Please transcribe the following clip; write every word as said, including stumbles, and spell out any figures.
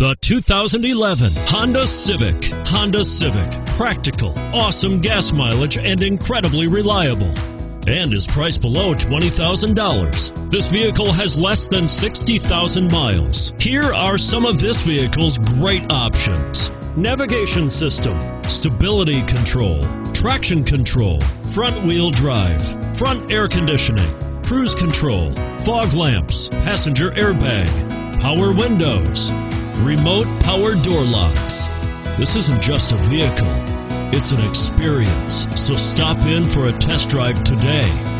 The two thousand eleven Honda Civic. Honda Civic. Practical, awesome gas mileage, and incredibly reliable. And is priced below twenty thousand dollars. This vehicle has less than sixty thousand miles. Here are some of this vehicle's great options: navigation system, stability control, traction control, front wheel drive, front air conditioning, cruise control, fog lamps, passenger airbag, power windows, remote power door locks. This isn't just a vehicle, it's an experience. So stop in for a test drive today.